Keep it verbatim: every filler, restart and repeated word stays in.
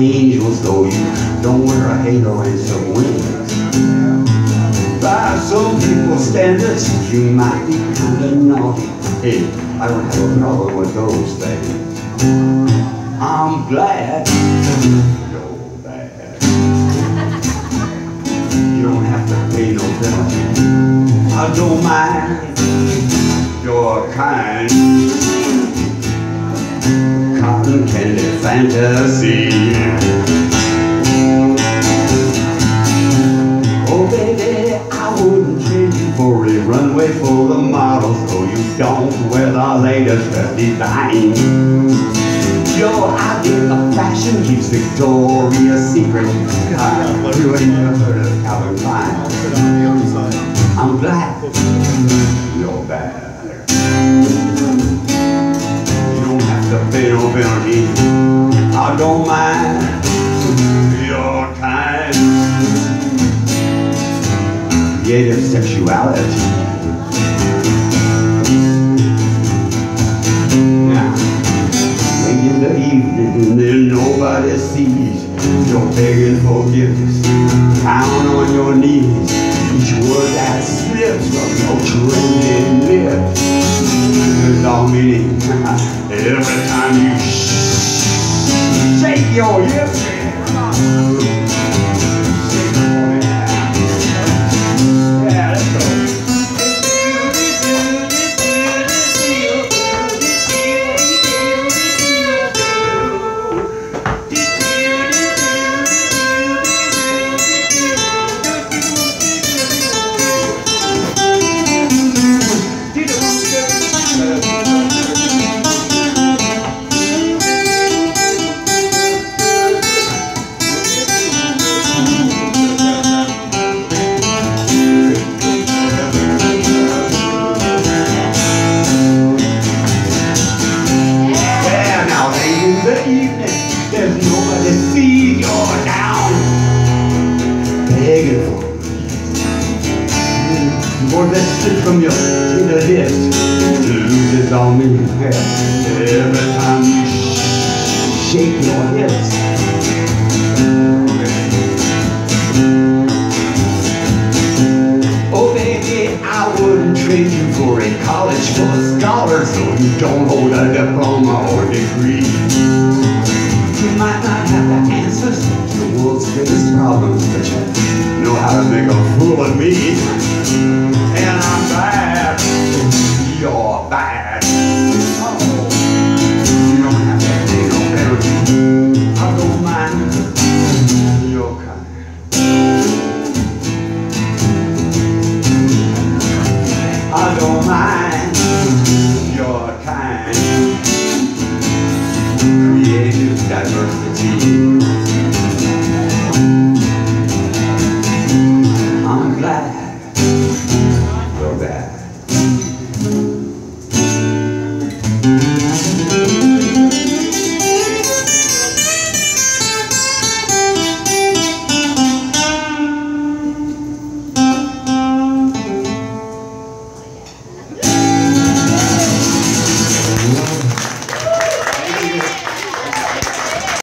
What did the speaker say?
angels, though you don't wear a halo and some wings. By some people's standards, you might be kinda naughty. Hey, I don't have a problem with those things. I'm glad you're bad. You don't have to pay no penalty. I don't mind. You're kind. Cotton candy fantasy. Oh baby, I wouldn't trade you for a runway full of models, though you don't wear the latest design. Your idea of fashion keeps Victoria's Secret. God, you ain't never heard of Calvin Klein. I'm glad you're bad. You don't have to pay no penalty. I don't mind your time. Creative sexuality. Now, late in the evening, and then nobody sees. You're begging forgiveness, down on your knees. Each word that slips from your trembling lips is all meaning. Every time you shake your hips. Yeah, let's go. There's nobody sees you're down, begging for more that slip from your inner lips loses all meaning. Every time you shake your hips. Oh baby, I wouldn't trade you for a college full of scholars, so you don't hold a diploma or degree. You might not have the answers to the world's biggest problems, but you know how to make a fool of me.